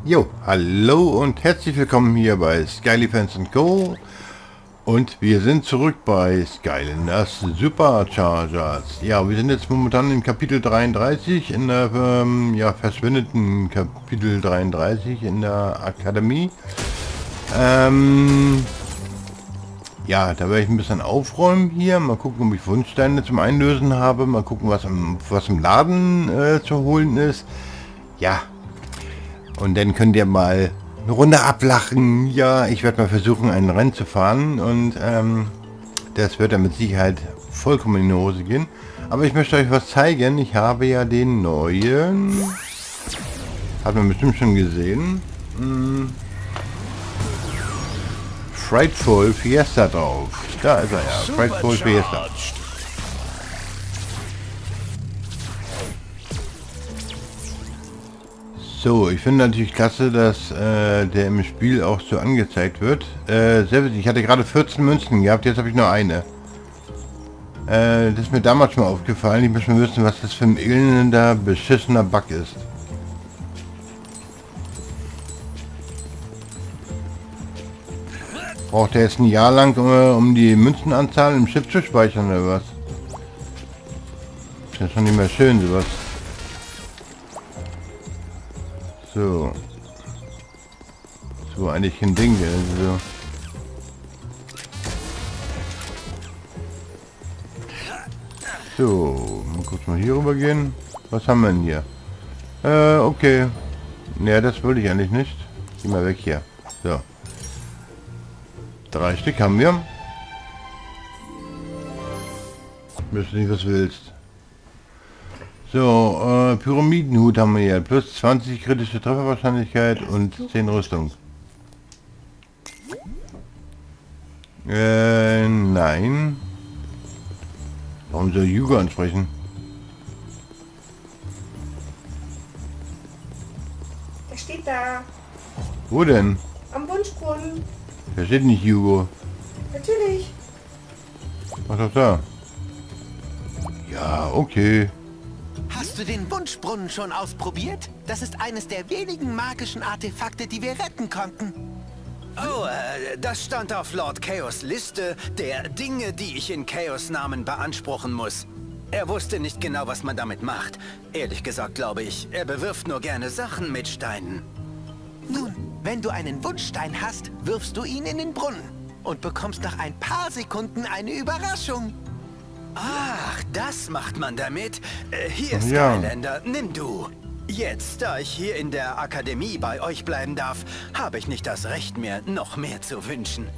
Jo, hallo und herzlich willkommen hier bei Skylyfans Co. Und wir sind zurück bei Skylanders Superchargers. Ja, wir sind jetzt momentan im Kapitel 33, in der verschwindenden Kapitel 33 in der Akademie. Ja, da werde ich ein bisschen aufräumen hier. Mal gucken, ob ich Wunschsteine zum Einlösen habe. Mal gucken, was im Laden zu holen ist. Ja. Und dann könnt ihr mal eine Runde ablachen. Ja, ich werde mal versuchen, einen Rennen zu fahren. Und das wird dann mit Sicherheit vollkommen in die Hose gehen. Aber ich möchte euch was zeigen. Ich habe ja den neuen... Hat man bestimmt schon gesehen. Frightful Fiesta drauf. Da ist er ja. Frightful Fiesta. So, ich finde natürlich klasse, dass der im Spiel auch so angezeigt wird. Selbst ich hatte gerade 14 Münzen gehabt, jetzt habe ich nur eine. Das ist mir damals schon mal aufgefallen. Ich möchte mal wissen, was das für ein elender, beschissener Bug ist. Braucht er jetzt ein Jahr lang, um die Münzenanzahl im Chip zu speichern oder was? Das ist schon nicht mehr schön, sowas. So. So eigentlich ein Ding, also. So, mal kurz mal hier rüber gehen. Was haben wir denn hier? Okay. Naja, das wollte ich eigentlich nicht. Geh mal weg hier. So. 3 Stück haben wir. Ich wüsste nicht, was du willst. So, Pyramidenhut haben wir hier. Plus 20 kritische Trefferwahrscheinlichkeit und 10 Rüstung. Nein. Warum soll Hugo ansprechen? Er steht da. Wo denn? Am Wunschbrunnen. Da steht nicht Hugo. Natürlich. Ach doch da. Ja, okay. Hast du den Wunschbrunnen schon ausprobiert? Das ist eines der wenigen magischen Artefakte, die wir retten konnten. Oh, das stand auf Lord Chaos' Liste der Dinge, die ich in Chaos Namen beanspruchen muss. Er wusste nicht genau, was man damit macht. Ehrlich gesagt glaube ich, er bewirft nur gerne Sachen mit Steinen. Nun, wenn du einen Wunschstein hast, wirfst du ihn in den Brunnen und bekommst nach ein paar Sekunden eine Überraschung. Ach, das macht man damit. Hier, Ja. Skylander, nimm du. Jetzt, da ich hier in der Akademie bei euch bleiben darf, habe ich nicht das Recht mehr, noch mehr zu wünschen.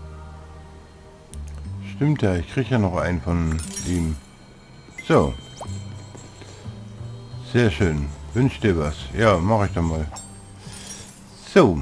Stimmt ja, ich kriege ja noch einen von ihm. So. Sehr schön. Wünsch dir was. Ja, mache ich doch mal. So.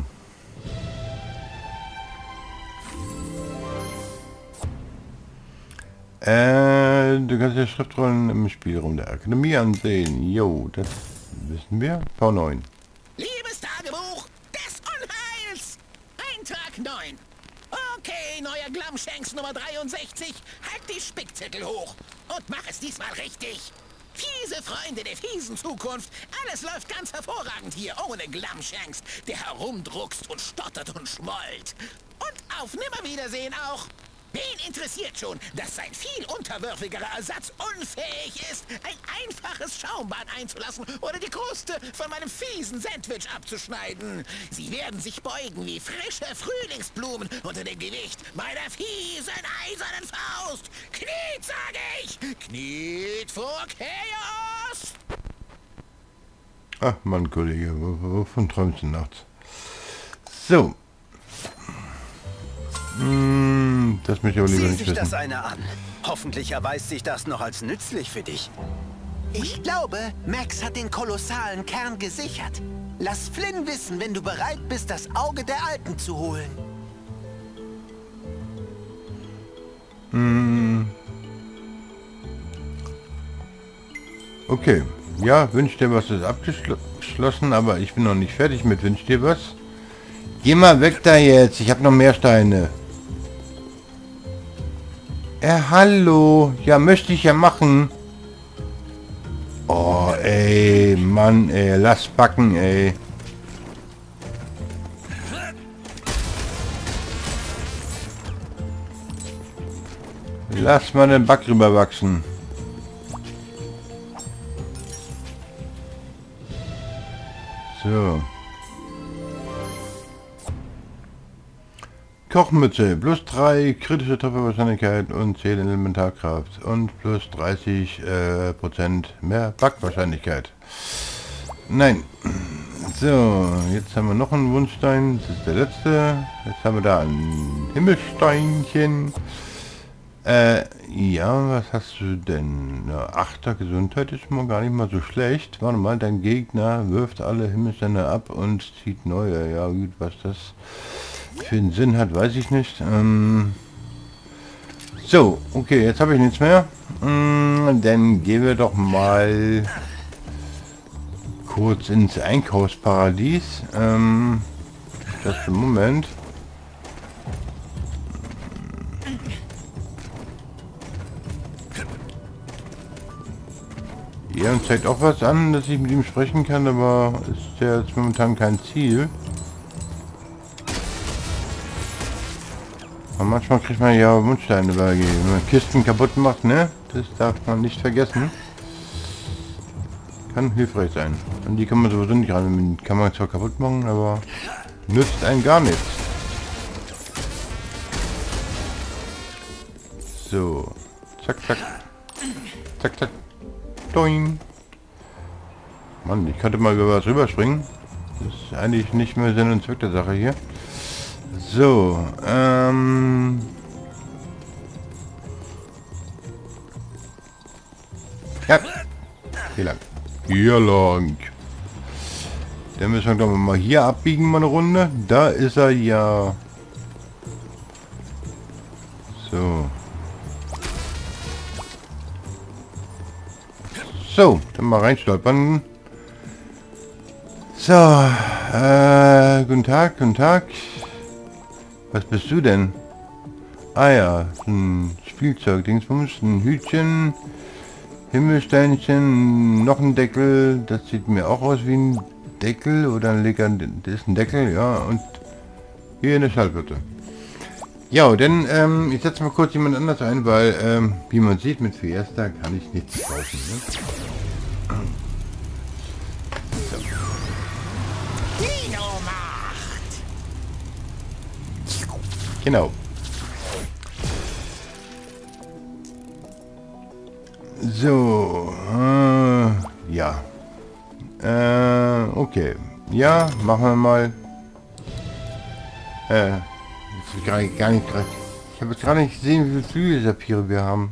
Du kannst ja Schriftrollen im Spielraum der Akademie ansehen. Jo, das wissen wir. V9. Liebes Tagebuch des Unheils! Eintrag 9. Okay, neuer Glamshanks Nummer 63. Halt die Spickzettel hoch und mach es diesmal richtig. Fiese Freunde der fiesen Zukunft. Alles läuft ganz hervorragend hier ohne Glamshanks, der herumdruckst und stottert und schmollt. Und auf Nimmerwiedersehen auch. Wen interessiert schon, dass sein viel unterwürfigerer Ersatz unfähig ist, ein einfaches Schaumbad einzulassen oder die Kruste von meinem fiesen Sandwich abzuschneiden? Sie werden sich beugen wie frische Frühlingsblumen unter dem Gewicht meiner fiesen eisernen Faust. Kniet, sage ich! Kniet vor Chaos! Ach Mann, Kollege, wovon träumst du nachts? So. Das möchte ich aber lieber Sieh nicht sich wissen. das einer an. Hoffentlich erweist sich das noch als nützlich für dich. Ich glaube, Max hat den kolossalen Kern gesichert. Lass Flynn wissen, wenn du bereit bist, das Auge der Alten zu holen. Okay. Ja, Wünsch dir was ist abgeschlossen, aber ich bin noch nicht fertig mit Wünsch dir was. Geh mal weg da jetzt. Ich habe noch mehr Steine. Hallo. Ja, möchte ich ja machen. Oh, ey, Mann, ey, lass backen, ey. Lass mal den Back rüber wachsen. So. Kochmütze, plus 3 kritische Trefferwahrscheinlichkeit und 10 Elementarkraft und plus 30% mehr Backwahrscheinlichkeit. Nein. So, jetzt haben wir noch einen Wunschstein. Das ist der letzte. Jetzt haben wir da ein Himmelsteinchen. Ja, was hast du denn? Ja, 8er Gesundheit ist schon mal gar nicht mal so schlecht. Warte mal, dein Gegner wirft alle Himmelsteine ab und zieht neue. Ja gut, was das für einen Sinn hat, weiß ich nicht. So, okay, jetzt habe ich nichts mehr. Dann gehen wir doch mal kurz ins Einkaufsparadies. Das im Moment. Ja, und zeigt auch was an, dass ich mit ihm sprechen kann, aber ist ja jetzt momentan kein Ziel. Aber manchmal kriegt man ja Wunschsteine übergeben, wenn man Kisten kaputt macht, ne? Das darf man nicht vergessen. Kann hilfreich sein. Und die kann man sowieso nicht ran, kann man zwar kaputt machen, aber nützt einem gar nichts. So. Zack, zack. Zack, zack. Doing. Mann, ich könnte mal über was rüberspringen. Das ist eigentlich nicht mehr Sinn und Zweck der Sache hier. So, ja, hier lang. Hier lang. Dann müssen wir doch mal hier abbiegen, mal eine Runde. Da ist er ja. So. So, dann mal reinstolpern. So, guten Tag, guten Tag. Was bist du denn? Ah ja, ein Spielzeug, Dingsbums, ein Hütchen, Himmelsteinchen, noch ein Deckel. Das sieht mir auch aus wie ein Deckel oder ein Lecker. Das ist ein Deckel, ja. Und hier eine Schallplatte. Ja, denn ich setze mal kurz jemand anders ein, weil wie man sieht, mit Fiesta kann ich nichts kaufen. Ne? So. Genau. So, ja. Okay. Ja, machen wir mal. Gar nicht. Ich habe jetzt gar nicht gesehen, wie viele Flügelsaphire wir haben.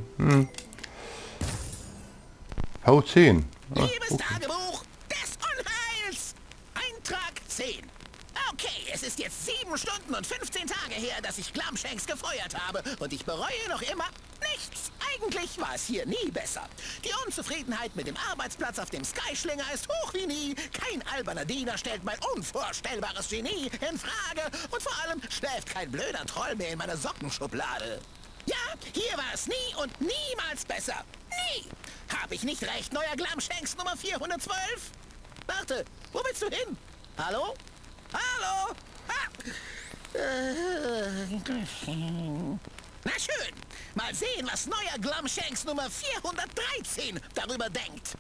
V10. Ah, Liebes Tagebuch des Unheils! Eintrag 10. Okay, es ist jetzt 7 Stunden und 15 Tage her, dass ich Glumshanks gefeuert habe und ich bereue noch immer nichts. Eigentlich war es hier nie besser. Die Unzufriedenheit mit dem Arbeitsplatz auf dem Skyschlinger ist hoch wie nie. Kein alberner Diener stellt mein unvorstellbares Genie in Frage und vor allem schläft kein blöder Troll mehr in meiner Sockenschublade. Ja, hier war es nie und niemals besser. Nie! Habe ich nicht recht, neuer Glumshanks Nummer 412? Warte, wo willst du hin? Hallo? Hallo? Ah. Na schön. Mal sehen, was neuer Glumshanks Nummer 413 darüber denkt.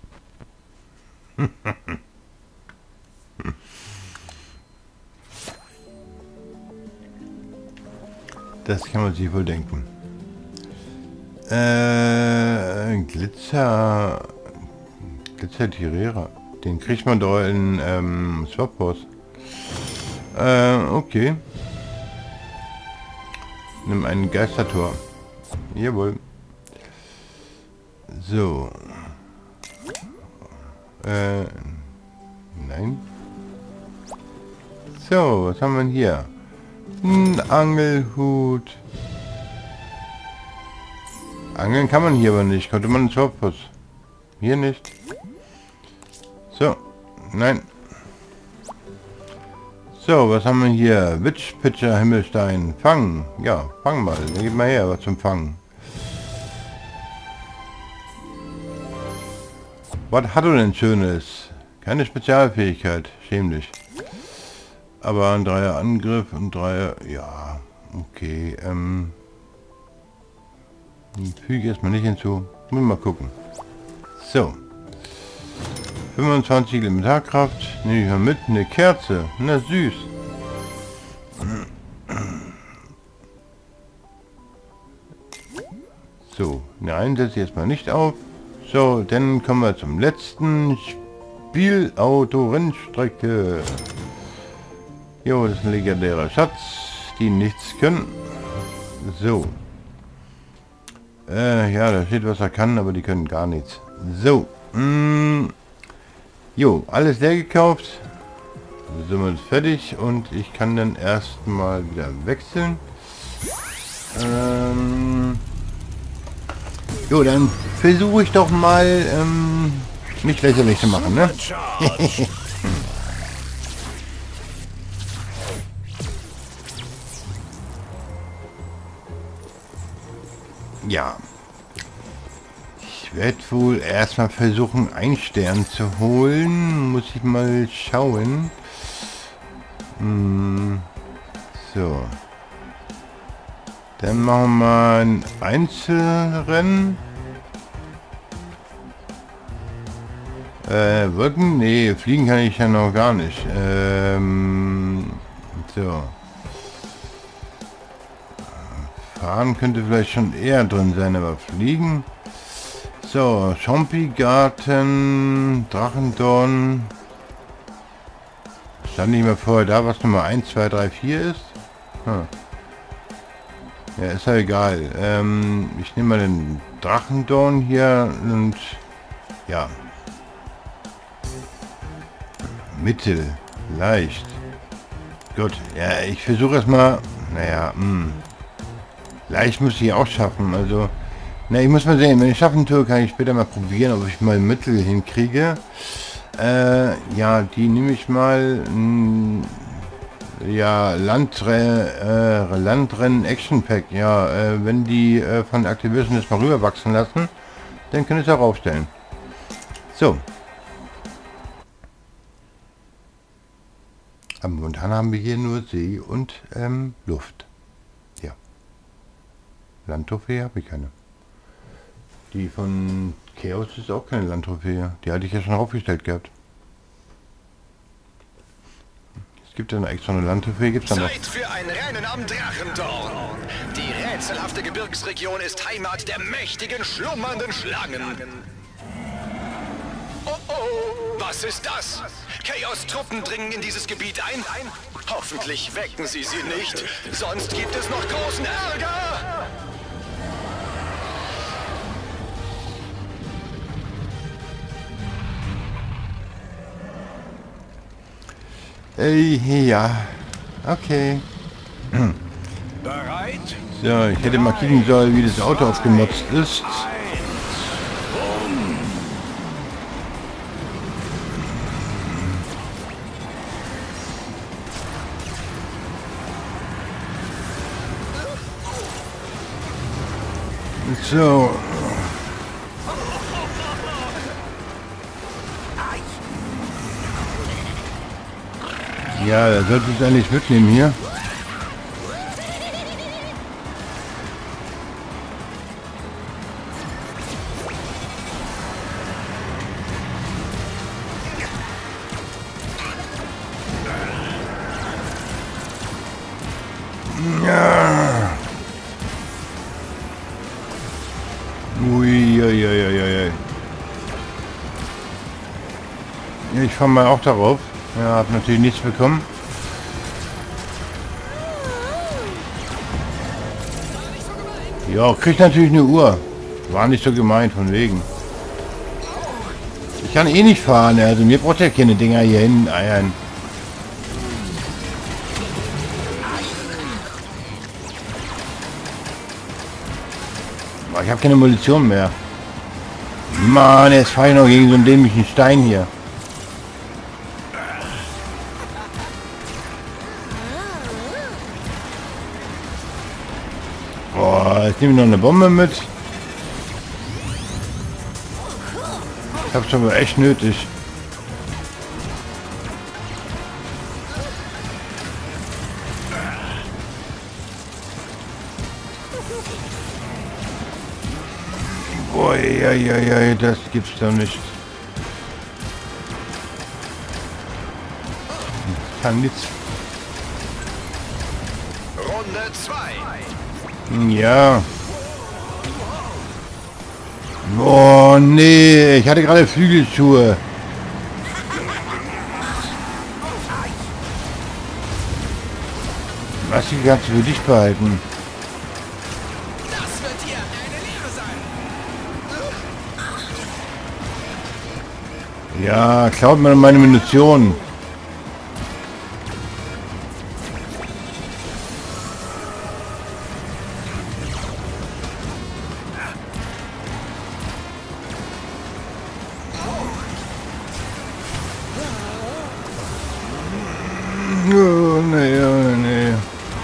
Das kann man sich wohl denken. Glitzer-Tirierer. Den kriegt man doch in Swapboss. Okay. Nimm einen Geistertor. Jawohl. So. Nein. So, was haben wir hier? Ein Angelhut. Angeln kann man hier aber nicht. Konnte man einen Swapboss. Hier nicht. So. Nein. So, was haben wir hier? Witch Pitcher Himmelstein. Fangen. Ja, fang mal. Gib mal her, was zum Fangen. Was hat er denn Schönes? Keine Spezialfähigkeit. Schämlich. Aber ein 3er Angriff und 3er... Ja, okay. Füge erstmal nicht hinzu. Mal gucken. So. 25 Elementarkraft. Nehme ich mal mit. Eine Kerze. Na süß. So. Nein, setze ich erstmal nicht auf. So, dann kommen wir zum letzten Spielauto-Rennstrecke. Jo, das ist ein legendärer Schatz, die nichts können. So. Ja, da steht, was er kann, aber die können gar nichts. So. Jo, alles leer gekauft. Somit fertig und ich kann dann erstmal wieder wechseln. Jo, dann versuche ich doch mal, mich lächerlich zu machen, ne? Ja. Ich werde wohl erstmal versuchen, einen Stern zu holen. Muss ich mal schauen. So. Dann machen wir mal ein Einzelrennen. Wolken? Nee, fliegen kann ich ja noch gar nicht. So. Fahren könnte vielleicht schon eher drin sein, aber fliegen. So, Champi-Garten, Drachendorn. Stand nicht mehr vorher da, was Nummer 1, 2, 3, 4 ist. Hm. Ja, ist ja egal. Ich nehme mal den Drachendorn hier und ja. Mittel, leicht. Gut, ja, ich versuche erstmal. Naja, leicht muss ich auch schaffen. Also, na, ich muss mal sehen, wenn ich schaffen tue, kann ich später mal probieren, ob ich mal Mittel hinkriege. Ja, die nehme ich mal. Ja, Landrennen Action Pack. Ja, wenn die von Activision das mal rüber wachsen lassen, dann können ich es auch aufstellen. So. Aber momentan haben wir hier nur See und Luft. Ja. Landtrophäe habe ich keine. Die von Chaos ist auch keine Landtrophäe. Die hatte ich ja schon aufgestellt gehabt. Es gibt ja noch extra eine Landtrophäe, gibt es da noch. Zeit für ein Rennen am Drachendorn. Die rätselhafte Gebirgsregion ist Heimat der mächtigen, schlummernden Schlangen. Oh oh, was ist das? Chaos-Truppen dringen in dieses Gebiet ein. Hoffentlich wecken sie nicht, sonst gibt es noch großen Ärger. Ja, okay. Bereit? So, ich hätte mal kicken sollen, wie das Auto aufgemotzt ist. So. Ja, er sollte es eigentlich mitnehmen hier. Ja. Ui, ui, ui, ui, ui. Ich fahre mal auch darauf. Ja, habe natürlich nichts bekommen. Ja, kriegt natürlich eine Uhr. War nicht so gemeint, von wegen. Ich kann eh nicht fahren, also mir braucht ja keine Dinger hier hin eiern. Boah, ich habe keine Munition mehr. Mann, jetzt fahre ich noch gegen so einen dämlichen Stein hier. Boah, jetzt nehme ich noch eine Bombe mit. Ich hab's aber echt nötig. Uiuiui, das gibt's doch nicht. Ich kann nichts. Runde 2. Ja. Oh nee, ich hatte gerade Flügelschuhe. Was die kannst du für dich behalten? Das wird hier eine Lehre sein. Ja, klaut mir meine Munition. Oh, nee, oh, nee.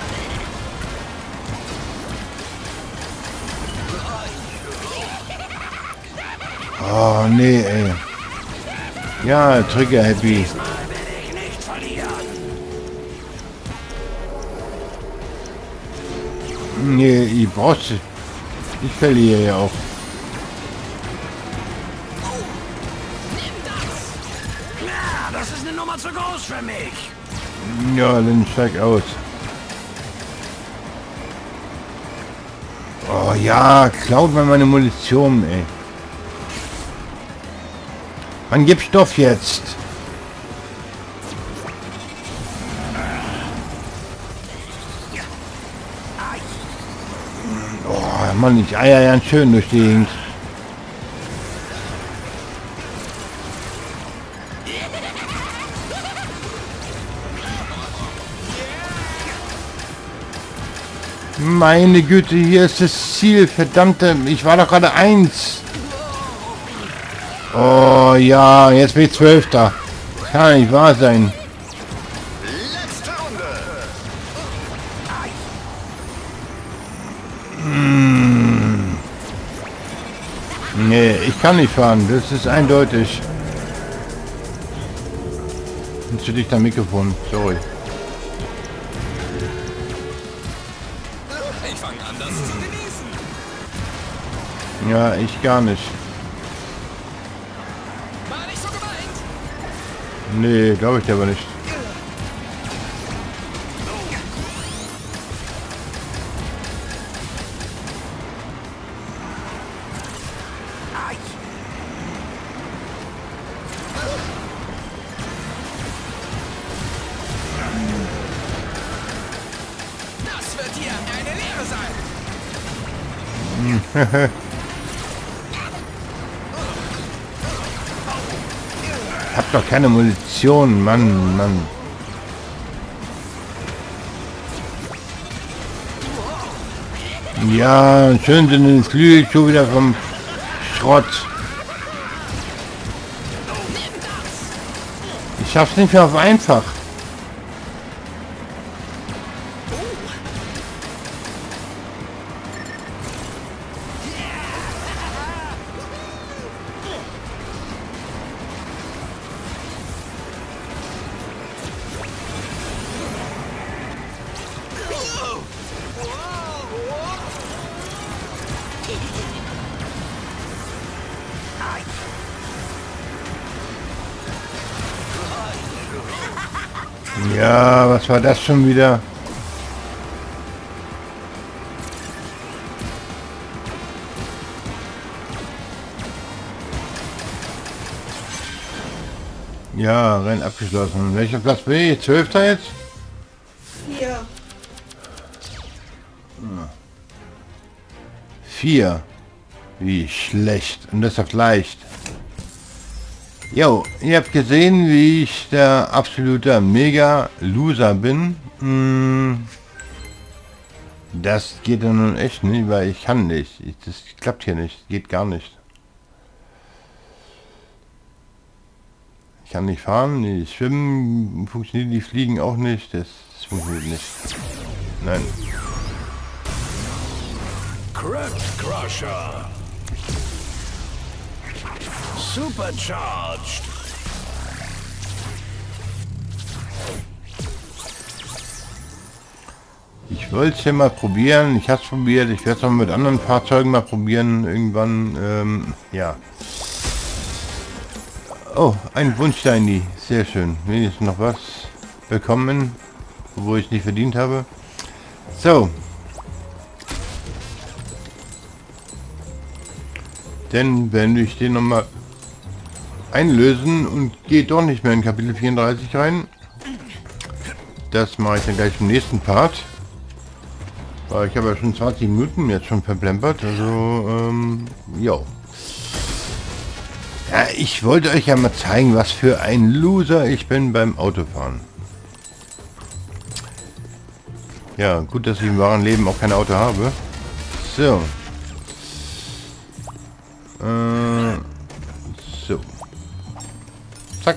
Oh, nee, ey. Ja, Trigger Happy. Nee, ich brauch's. Ich verliere ja auch. Ja, das ist eine Nummer zu groß für mich. Ja, dann steig aus. Oh ja, klaut mir meine Munition, ey. Man gibt Stoff jetzt. Oh Mann, ich eier ganz schön durch die Gegend. Meine Güte, hier ist das Ziel, verdammte, ich war doch gerade 1. Oh ja, jetzt bin ich 12. Kann nicht wahr sein. Letzte Runde. Nee, ich kann nicht fahren, das ist eindeutig. Hast du dich da Mikrofon? Sorry. Ich fange an, das zu genießen. Ja, ich gar nicht. War nicht so gemeint. Nee, glaube ich aber nicht. Das wird hier eine Lehre sein. Ich hab doch keine Munition, Mann, Mann. Ja, schön sind den Flügel wieder vom Schrott. Ich schaff's nicht mehr auf einfach. Ja, was war das schon wieder? Ja, Rennen abgeschlossen. Welcher Platz bin ich? 12. jetzt? 4. 4. Wie schlecht. Und das ist leicht. Jo, ihr habt gesehen, wie ich der absolute Mega-Loser bin. Das geht ja nun echt nicht, weil ich kann nicht. Das klappt hier nicht. Geht gar nicht. Ich kann nicht fahren, nicht schwimmen, funktioniert die Fliegen auch nicht. Das funktioniert nicht. Nein. Crutch Crusher. Supercharged. Ich Ich wollte es ja mal probieren. Ich habe es probiert. Ich werde es auch mit anderen Fahrzeugen mal probieren. Irgendwann, ja. Oh, ein Wunschsteini. Sehr schön. Wenigstens noch was bekommen, obwohl ich es nicht verdient habe. So. Dann werde ich den nochmal einlösen und gehe doch nicht mehr in Kapitel 34 rein. Das mache ich dann gleich im nächsten Part. Weil ich habe ja schon 20 Minuten jetzt schon verplempert. Also, jo. Ja, ich wollte euch ja mal zeigen, was für ein Loser ich bin beim Autofahren. Ja, gut, dass ich im wahren Leben auch kein Auto habe. So. So. Zack.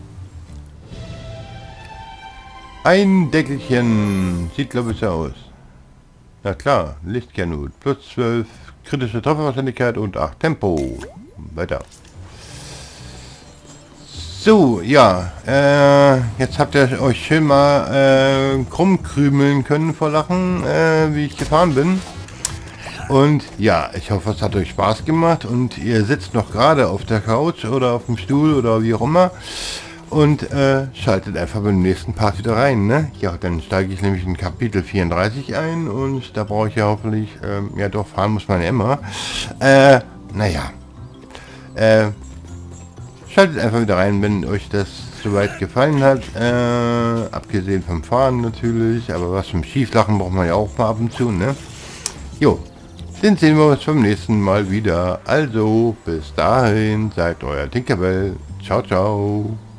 Ein Deckelchen. Sieht, glaube ich, so aus. Ja klar, Lichtkernhut. Plus 12 kritische Trefferwahrscheinlichkeit und 8 Tempo. Weiter. So, ja. Jetzt habt ihr euch schön mal krumm krümeln können vor Lachen, wie ich gefahren bin. Und ja, ich hoffe, es hat euch Spaß gemacht und ihr sitzt noch gerade auf der Couch oder auf dem Stuhl oder wie auch immer. Und schaltet einfach beim nächsten Part wieder rein, ne? Ja, dann steige ich nämlich in Kapitel 34 ein und da brauche ich ja hoffentlich, ja doch, fahren muss man ja immer. Naja. Schaltet einfach wieder rein, wenn euch das soweit gefallen hat. Abgesehen vom Fahren natürlich, aber was zum Schieflachen braucht man ja auch mal ab und zu, ne? Jo, dann sehen wir uns beim nächsten Mal wieder. Also, bis dahin, seid euer Tinkerbell. Ciao, ciao.